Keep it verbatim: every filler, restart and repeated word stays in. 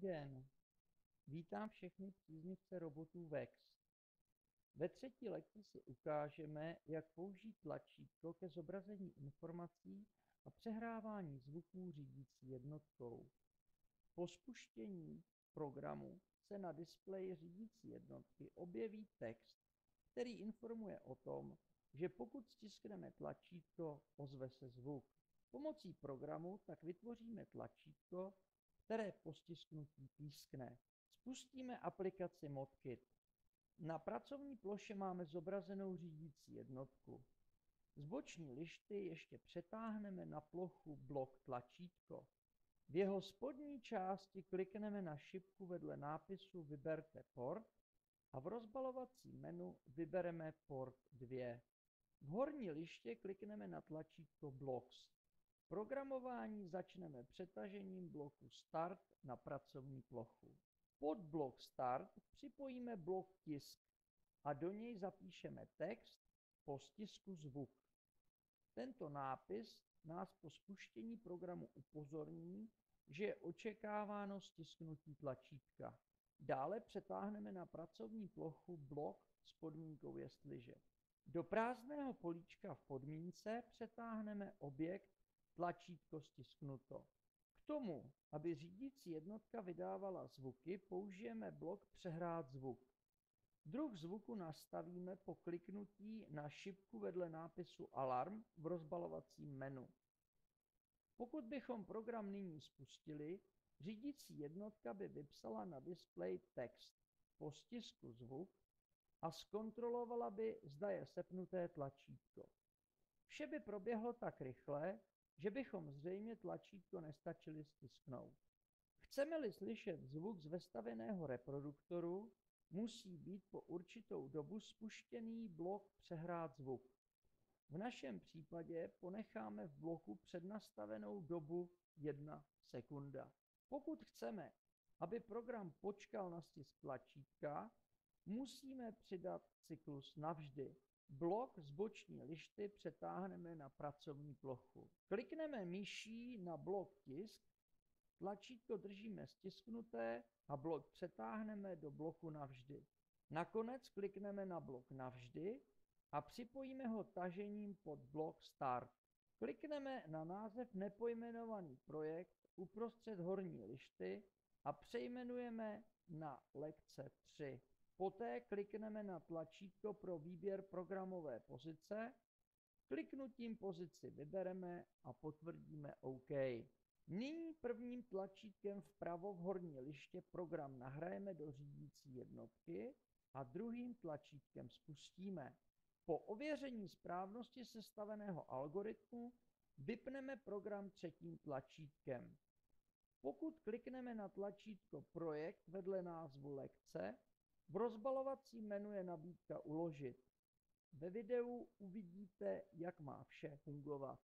den. Vítám všechny příznivce robotů Vex. Ve třetí lekci si ukážeme, jak použít tlačítko ke zobrazení informací a přehrávání zvuků řídící jednotkou. Po spuštění programu se na displeji řídící jednotky objeví text, který informuje o tom, že pokud stiskneme tlačítko, ozve se zvuk. Pomocí programu tak vytvoříme tlačítko, které po stisknutí pískne. Spustíme aplikaci ModKit. Na pracovní ploše máme zobrazenou řídící jednotku. Z boční lišty ještě přetáhneme na plochu blok tlačítko. V jeho spodní části klikneme na šipku vedle nápisu Vyberte port a v rozbalovacím menu vybereme port dva. V horní liště klikneme na tlačítko Blocks. Programování začneme přetažením bloku Start na pracovní plochu. Pod blok Start připojíme blok Tisk a do něj zapíšeme text, po stisku zvuk. Tento nápis nás po spuštění programu upozorní, že je očekáváno stisknutí tlačítka. Dále přetáhneme na pracovní plochu blok s podmínkou jestliže. Do prázdného políčka v podmínce přetáhneme objekt tlačítko stisknuto. K tomu, aby řídící jednotka vydávala zvuky, použijeme blok Přehrát zvuk. Druh zvuku nastavíme po kliknutí na šipku vedle nápisu Alarm v rozbalovacím menu. Pokud bychom program nyní spustili, řídící jednotka by vypsala na displeji text, po stisku zvuk a zkontrolovala by, zda je sepnuté tlačítko. Vše by proběhlo tak rychle, že bychom zřejmě tlačítko nestačili stisknout. Chceme-li slyšet zvuk z vestavěného reproduktoru, musí být po určitou dobu spuštěný blok Přehrát zvuk. V našem případě ponecháme v bloku přednastavenou dobu jedna sekunda. Pokud chceme, aby program počkal na stisk tlačítka, musíme přidat cyklus navždy. Blok z boční lišty přetáhneme na pracovní plochu. Klikneme myší na blok Tisk, tlačítko držíme stisknuté a blok přetáhneme do bloku navždy. Nakonec klikneme na blok navždy a připojíme ho tažením pod blok Start. Klikneme na název nepojmenovaný projekt uprostřed horní lišty a přejmenujeme na lekce tři. Poté klikneme na tlačítko pro výběr programové pozice, kliknutím pozici vybereme a potvrdíme OK. Nyní prvním tlačítkem vpravo v horní liště program nahrajeme do řídící jednotky a druhým tlačítkem spustíme. Po ověření správnosti sestaveného algoritmu vypneme program třetím tlačítkem. Pokud klikneme na tlačítko Projekt vedle názvu lekce, v rozbalovacím menu je nabídka Uložit. Ve videu uvidíte, jak má vše fungovat.